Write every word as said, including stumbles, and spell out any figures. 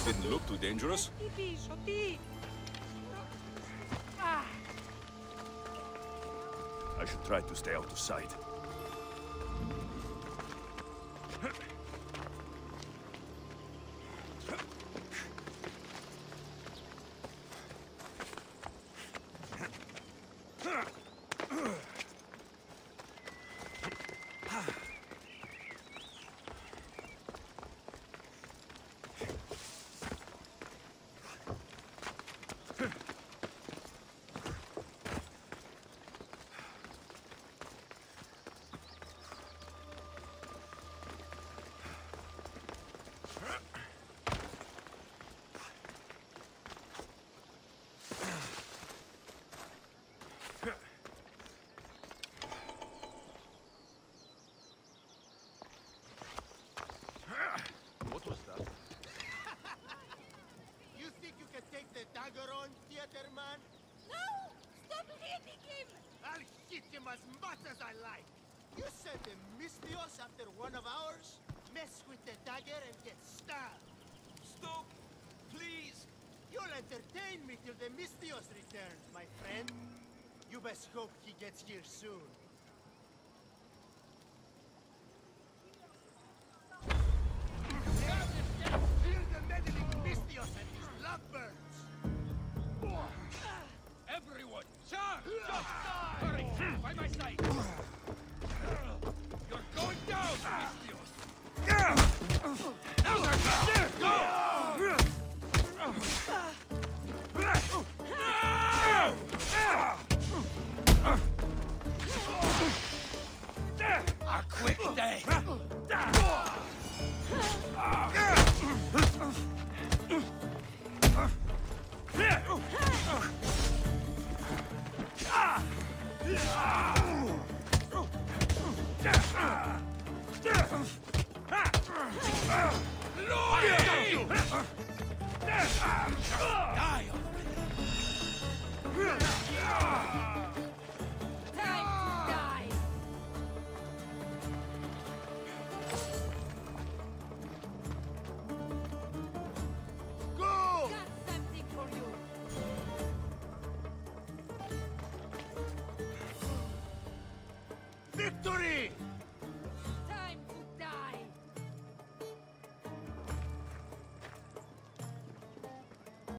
Didn't look too dangerous. I should try to stay out of sight. Dagger on, theater man? No! Stop hitting him! I'll hit him as much as I like. You sent the Misthios after one of ours? Mess with the dagger and get stabbed. Stop! Please! You'll entertain me till the Misthios returns, my friend. You best hope he gets here soon. Feel the meddling Misthios and his lovebirds! Everyone! Charge! Just hurry! By my side! You're going down, Misthios! Now they're go! A quick day!